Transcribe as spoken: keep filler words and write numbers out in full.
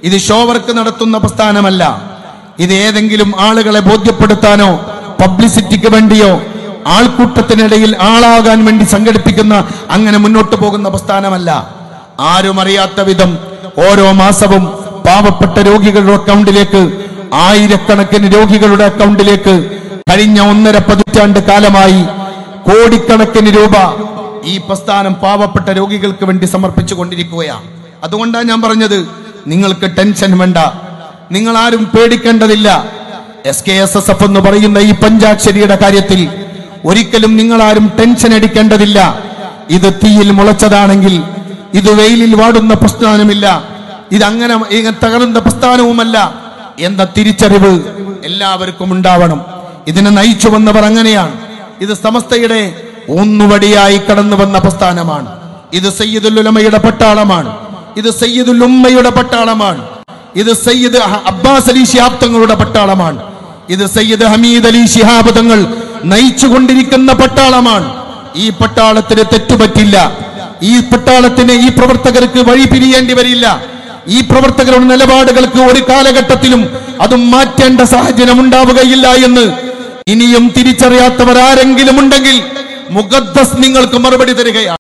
ഇത് show work നടത്തുന്ന പ്രസ്ഥാനമല്ല. ഇത് ഏതെങ്കിലും ആളുകളെ ബോധ്യപ്പെടുത്താനോ പബ്ലിസിറ്റിക്ക് വേണ്ടിയോ ആൾക്കൂട്ടത്തിനിടയിൽ ആളാകാൻ വേണ്ടി സംഘടിപ്പിക്കുന്ന അങ്ങനെ മുന്നോട്ട് പോകുന്ന പ്രസ്ഥാനമല്ല. ആരും അറിയാത്ത വിധം ഓരോ മാസവും പാവപ്പെട്ട രോഗികളുടെ അക്കൗണ്ടിലേക്ക്, ആയിരക്കണക്കിന് രോഗികളുടെ അക്കൗണ്ടിലേക്ക് കഴിഞ്ഞ ഒന്നര പതിറ്റാണ്ട് കാലമായി കോടിക്കണക്കിന് രൂപ ഈ പ്രസ്ഥാനം പാവപ്പെട്ട രോഗികൾക്ക് വേണ്ടി സമർപ്പിച്ചു കൊണ്ടിരിക്കുകയാണ്. അതുകൊണ്ടാണ് ഞാൻ പറഞ്ഞത്, നിങ്ങൾക്ക് ടെൻഷൻ വേണ്ട, നിങ്ങൾ ആരും പേടിക്കേണ്ടതില്ല. S K S S F എന്ന് പറയുന്ന ഈ പഞ്ചാക്ഷരിയുടെ കാര്യത്തിൽ ഒരിക്കലും നിങ്ങൾ ആരും ടെൻഷൻ അടിക്കേണ്ടതില്ല. ഇത് തീയിൽ മുളച്ചതാണെങ്കിൽ ഇത് വെയിലിൽ വാടുന്ന പ്രസ്ഥാനമില്ല, ഇതങ്ങനെ തകർന്ന പ്രസ്ഥാനവുമല്ല എന്ന തിരിച്ചറിവ് എല്ലാവർക്കും ഉണ്ടാവണം. ഇതിനെ നയിച്ചു വന്നവർ അങ്ങനെയാണ്. ഇത് സമസ്തയുടെ ഒന്നുവടിയായി കടന്നു വന്ന പ്രസ്ഥാനമാണ്. ഇത് സയ്യിദുൽ ഉലമയുടെ പട്ടാളമാണ്. ഇത് സയ്യിദുൽ ഉമ്മയുടെ പട്ടാളമാണ്. ഇത് സയ്യിദ് അബ്ബാസ് അലി ശിഹാബ് തങ്ങളുടെ പട്ടാളമാണ്. ഇത് സയ്യിദ് ഹമീദ് അലി ശിഹാബ് തങ്ങൾ നയിച്ചുകൊണ്ടിരിക്കുന്ന പട്ടാളമാണ്. ഈ പട്ടാളത്തിന് തെറ്റുപറ്റില്ല. ഈ പട്ടാളത്തിന്, ഈ പ്രവർത്തകർക്ക് വഴി പിരിയേണ്ടി വരില്ല. ഈ പ്രവർത്തകരുടെ നിലപാടുകൾക്ക് ഒരു കാലഘട്ടത്തിലും അതും മാറ്റേണ്ട സാഹചര്യം ഉണ്ടാവുകയില്ല എന്ന് ഇനിയും തിരിച്ചറിയാത്തവർ ആരെങ്കിലും ഉണ്ടെങ്കിൽ മുഖദ്ദസ് നിങ്ങൾക്ക് മറുപടി തരികയാണ്.